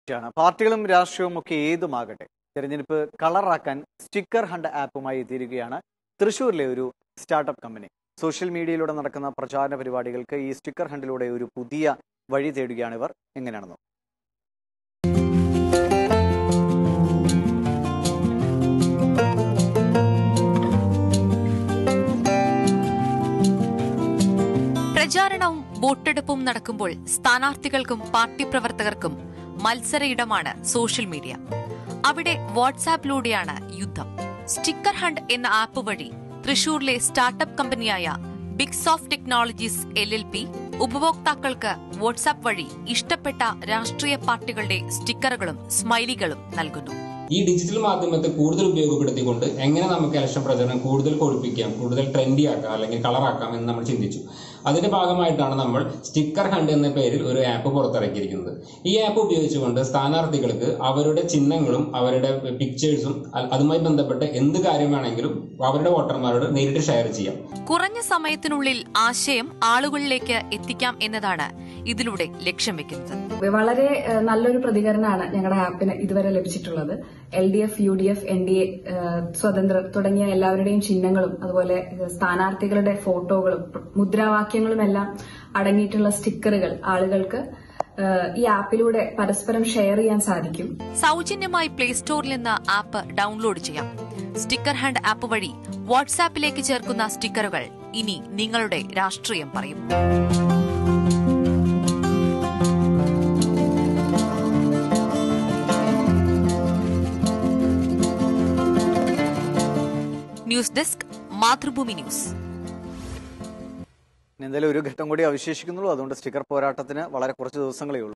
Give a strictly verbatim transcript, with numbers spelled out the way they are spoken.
പാർട്ടികളും രാഷ്ട്രീയവും ഒക്കെ ഏതുമാകട്ടെ തെരഞ്ഞെടുപ്പ് കളറാക്കാൻ സ്റ്റിക്കർ ഹണ്ട് ആപ്പുമായി എത്തിയിരിക്കുകയാണ് തൃശ്ശൂരിലെ ഒരു സ്റ്റാർട്ടപ്പ് കമ്പനി. സോഷ്യൽ മീഡിയയിലൂടെ നടക്കുന്ന പ്രചാരണ പരിപാടികൾക്ക് ഈ സ്റ്റിക്കർ ഹണ്ടിലൂടെ ഒരു പുതിയ വഴി തേടുകയാണ് ഇവർ. എങ്ങനെയാണെന്നോ? പ്രചാരണവും വോട്ടെടുപ്പും നടക്കുമ്പോൾ സ്ഥാനാർത്ഥികൾക്കും പാർട്ടി പ്രവർത്തകർക്കും മത്സര ഇടമാണ് സോഷ്യൽ മീഡിയ. അവിടെ വാട്സാപ്പിലൂടെയാണ് യുദ്ധം. സ്റ്റിക്കർ ഹണ്ട് എന്ന ആപ്പ് വഴി തൃശൂരിലെ സ്റ്റാർട്ടപ്പ് കമ്പനിയായ Bigs of Technologies L L P ഉപഭോക്താക്കൾക്ക് വാട്സാപ്പ് വഴി ഇഷ്ടപ്പെട്ട രാഷ്ട്രീയ പാർട്ടികളുടെ സ്റ്റിക്കറുകളും സ്മൈലികളും നൽകുന്നു. ഈ ഡിജിറ്റൽ മാധ്യമത്തെ കൂടുതൽ ഉപയോഗപ്പെടുത്തിക്കൊണ്ട് എങ്ങനെ നമുക്ക് ഇലക്ഷൻ പ്രചരണം കൂടുതൽ കൊഴുപ്പിക്കാം, കൂടുതൽ ട്രെൻഡി ആക്കാം, അല്ലെങ്കിൽ കളറാക്കാം എന്ന് നമ്മൾ ചിന്തിച്ചു. അതിന്റെ ഭാഗമായിട്ടാണ് നമ്മൾ സ്റ്റിക്കർ ഹണ്ട് എന്ന പേരിൽ ഒരു ആപ്പ് പുറത്തിറക്കിയിരിക്കുന്നത്. ഈ ആപ്പ് ഉപയോഗിച്ചുകൊണ്ട് സ്ഥാനാർത്ഥികൾക്ക് അവരുടെ ചിഹ്നങ്ങളും അവരുടെ പിക്ചേഴ്സും അതുമായി ബന്ധപ്പെട്ട് എന്ത് കാര്യം വേണമെങ്കിലും അവരുടെ വോട്ടർമാരോട് നേരിട്ട് ഷെയർ ചെയ്യാം. കുറഞ്ഞ സമയത്തിനുള്ളിൽ ആശയം ആളുകളിലേക്ക് എത്തിക്കാം എന്നതാണ് ഇതിലൂടെ ലക്ഷ്യം വെക്കുന്നത്. വളരെ നല്ലൊരു പ്രതികരണമാണ് ഞങ്ങളുടെ ആപ്പിന് ഇതുവരെ ലഭിച്ചിട്ടുള്ളത്. L D F, U D F, N D A, സ്വതന്ത്രർ തുടങ്ങിയ എല്ലാവരുടെയും ചിഹ്നങ്ങളും അതുപോലെ സ്ഥാനാർത്ഥികളുടെ ഫോട്ടോകളും മുദ്രാവാക്യങ്ങളും എല്ലാം അടങ്ങിയിട്ടുള്ള സ്റ്റിക്കറുകൾ ആളുകൾക്ക് ഈ ആപ്പിലൂടെ പരസ്പരം ഷെയർ ചെയ്യാൻ സാധിക്കും. സൗജന്യമായി പ്ലേ സ്റ്റോറിൽ നിന്ന് ആപ്പ് ഡൌൺലോഡ് ചെയ്യാം. സ്റ്റിക്കർ ഹണ്ട് ആപ്പ് വഴി വാട്സാപ്പിലേക്ക് ചേർക്കുന്ന സ്റ്റിക്കറുകൾ ഇനി നിങ്ങളുടെ രാഷ്ട്രീയം പറയും. News desk, Mathrubhumi news. എന്തായാലും ഒരു ഘട്ടം കൂടി അവശേഷിക്കുന്നുള്ളൂ. അതുകൊണ്ട് സ്റ്റിക്കർ പോരാട്ടത്തിന് വളരെ കുറച്ച് ദിവസങ്ങളേ ഉള്ളൂ.